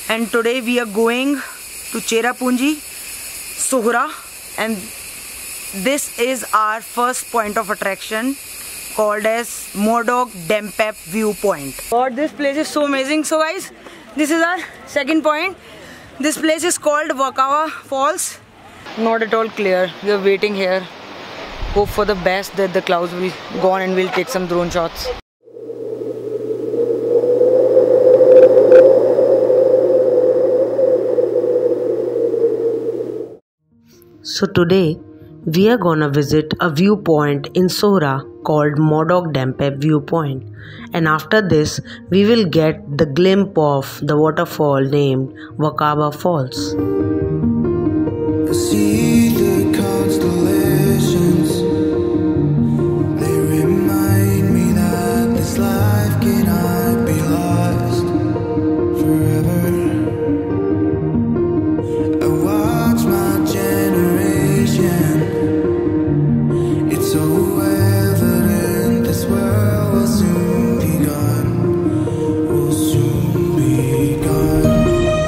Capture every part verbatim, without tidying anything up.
and today we are going to Cherrapunji, Sohra, and this is our first point of attraction called as Modok Dempep Viewpoint. God, this place is so amazing. So guys, this is our second point. This place is called Wakava Falls. Not at all clear. We are waiting here. Hope for the best that the clouds will go on and we'll take some drone shots. So today we are gonna visit a viewpoint in Sohra called Modok Dempep Viewpoint, and after this we will get the glimpse of the waterfall named Wakava Falls. I see the constellations. They remind me that this life cannot be lost forever. I watch my generation. It's so evident this world will soon be gone. Will soon be gone.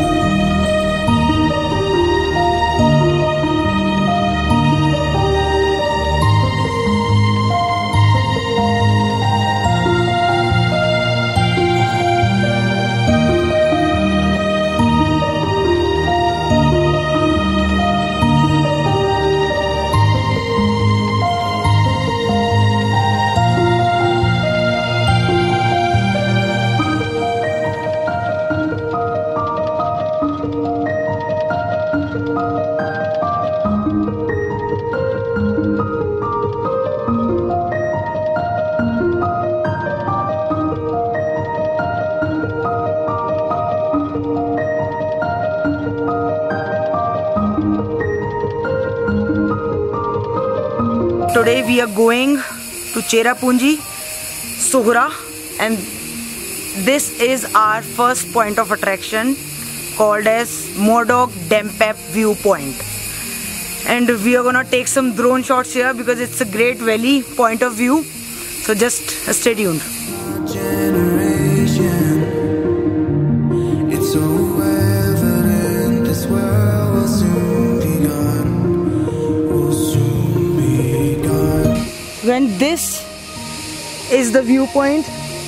Today we are going to Cherrapunji, Sohra, and this is our first point of attraction called as Modok Dempep Viewpoint. And we are gonna take some drone shots here because it's a great valley point of view. So just stay tuned. Generation, it's so evident this world will soon be gone. Will soon be gone. When this is the viewpoint,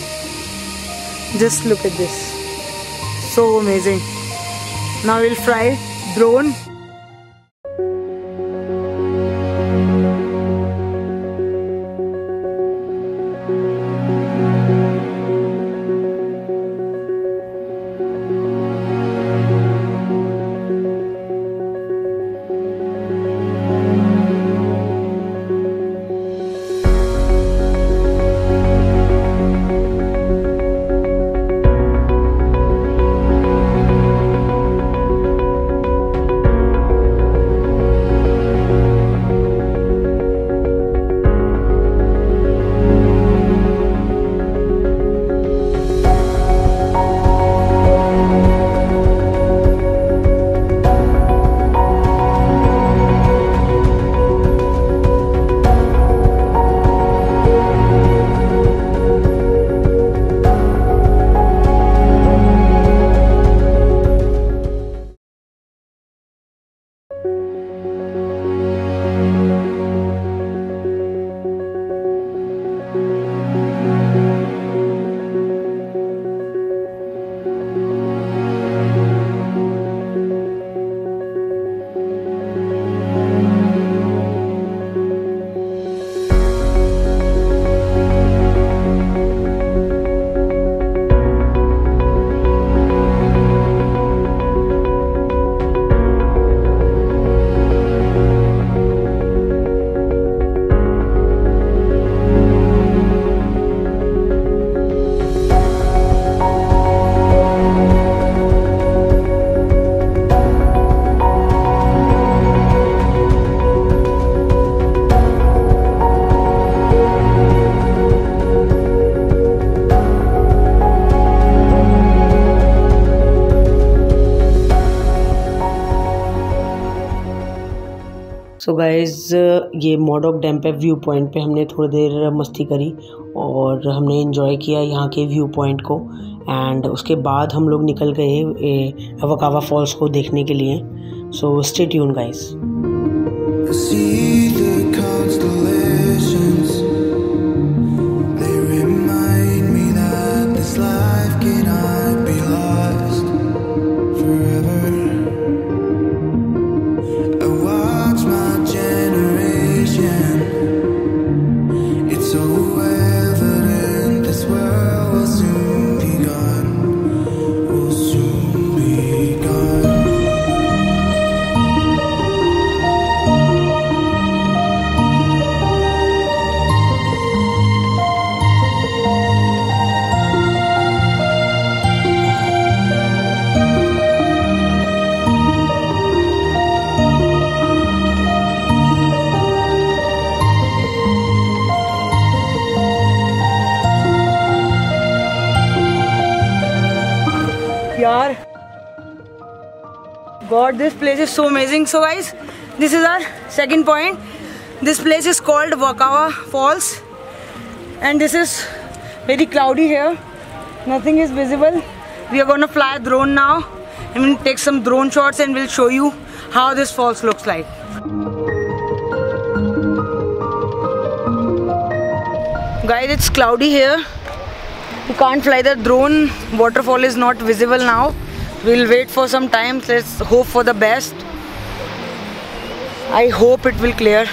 just look at this. So amazing. Now we'll fly drone. So guys ये मॉडोक डेम्पेप view point पे हमने थोड़ी देर मस्ती करी और हमने enjoy किया यहाँ के व्यू पॉइंट को। एंड उसके बाद हम लोग निकल गए वकावा फॉल्स को देखने के लिए. So stay tune guys. See the constellations, they remind me that this life cannot be lost forever. I watch my generation, it's so evident this world will soon be gone, will soon be gone. यार God, this place is so amazing. So guys, this is our second point. This place is called Wakawa Falls, and this is very cloudy here. Nothing is visible. We are gonna fly a drone now and we'll take some drone shots and we'll show you how this falls looks like. Guys, it's cloudy here. We can't fly the drone. Waterfall is not visible now. We'll wait for some time. Let's hope for the best. I hope it will clear.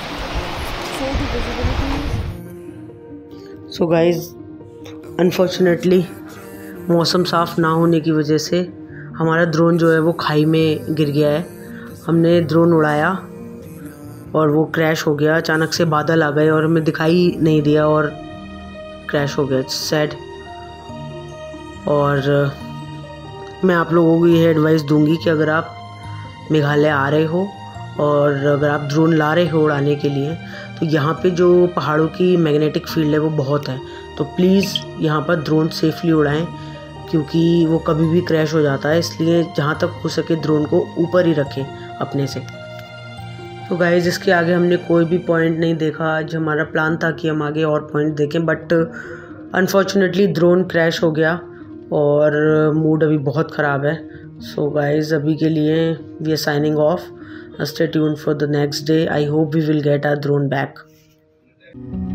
So guys unfortunately मौसम साफ़ ना होने की वजह से हमारा drone जो है वो खाई में गिर गया है. हमने ड्रोन उड़ाया और वो क्रैश हो गया. अचानक से बादल आ गए और हमें दिखाई नहीं दिया और क्रैश हो गया. It's sad. और मैं आप लोगों को ये एडवाइस दूंगी कि अगर आप मेघालय आ रहे हो और अगर आप ड्रोन ला रहे हो उड़ाने के लिए, तो यहाँ पे जो पहाड़ों की मैग्नेटिक फील्ड है वो बहुत है. तो प्लीज़ यहाँ पर ड्रोन सेफली उड़ाएं, क्योंकि वो कभी भी क्रैश हो जाता है. इसलिए जहाँ तक हो सके ड्रोन को ऊपर ही रखें अपने से. तो गाइज़, इसके आगे हमने कोई भी पॉइंट नहीं देखा. आज हमारा प्लान था कि हम आगे और पॉइंट देखें, बट अनफॉर्चुनेटली ड्रोन क्रैश हो गया और मूड अभी बहुत ख़राब है. सो गाइज़, अभी के लिए we are signing off. Stay tuned for the next day. I hope we will get our drone back.